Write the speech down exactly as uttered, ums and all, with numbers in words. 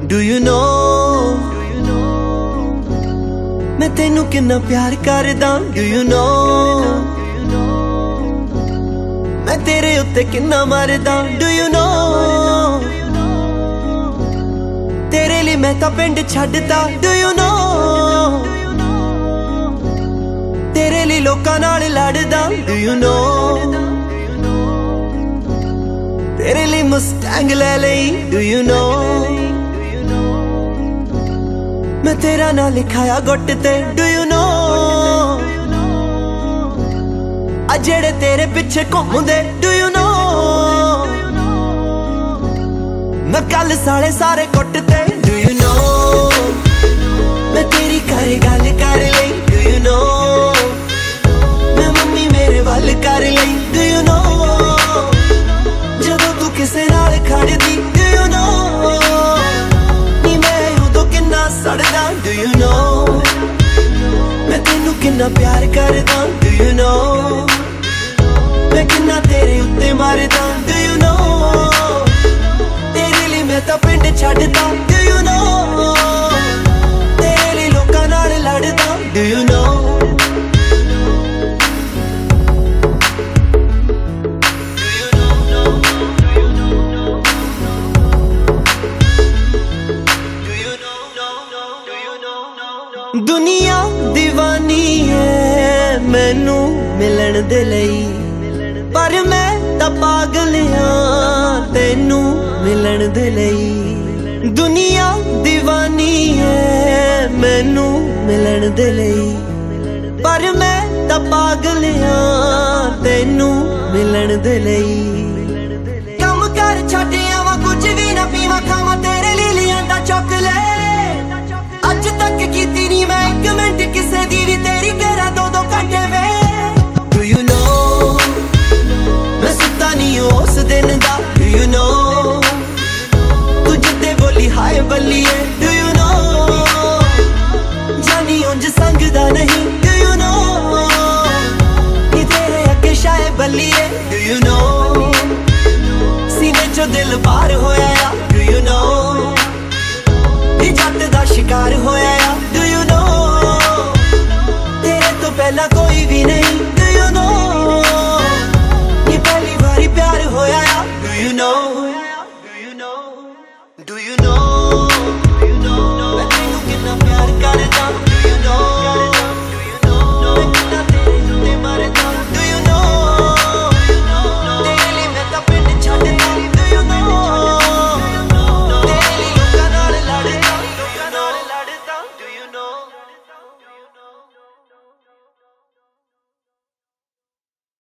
Do you know मैं तेनू किन्ना प्यार करदा? Do you know मैं तेरे उत्ते किन्ना मरदा? Do you know तेरे लिए मैं तां पिंड छड्डदा? Do you know तेरे लिए लोकां नाल लड़दा? Do you know तेरे लिए मुस्टैंग ले लई? Do you know मैं तेरा ना लिखाया गुट ते? Do you know आ जेड़े तेरे पिछे घूमदे? Do you know मैं कल साले सारे कुट ते? Do you know मैं तेरी घर गल कर लई? Do you know मैं मम्मी मेरे वल कर लई? Do you know जदों तू किसे नाल खड़दी? Do you know नी मैं उदों किन्ना सड़दा? Do you know मैं तेनू किन्ना प्यार करदा? Do you know मैं किन्ना तेरे उत्ते मरदा? Do you know तेरे लिए मैं तां पिंड छड्डदा? Do you know तेरे लिए लोकां नाल लड़दा? Do you know दुनिया दीवानी है मैनू मिलन दे लई, पर मैं तां पागल हां तेनू मिलन दे लई। दुनिया दीवानी है मैनू मिलन दे लई, पर मैं तां पागल हां तेनू मिलन दे लई। कम कर छड्ड आवां कुछ भी ना पीवां खावां तेरे लिए लिआंदा चॉकलेट, अज तक कीती नी मैं एक मिनट किसे दी भी तेरी करा दो दो घंटे वे। Do you know मैं सुता नी उस दिन दा? Do you know तू जिद्दे बोली हाय बल्लिए? Do you know जानी उंज संग दा नहीं? Do you know नी तेरे अगे शाये बल्लिए? Do you know सीने चो दिल बाहर होया? Do you know जट दा शिकार होया? Do you know तेरे तो पहला कोई भी नहीं? Do you know ये पहली बारी प्यार होया? Do you know Do you know Do you know मैं तेनू किन्ना प्यार करदा?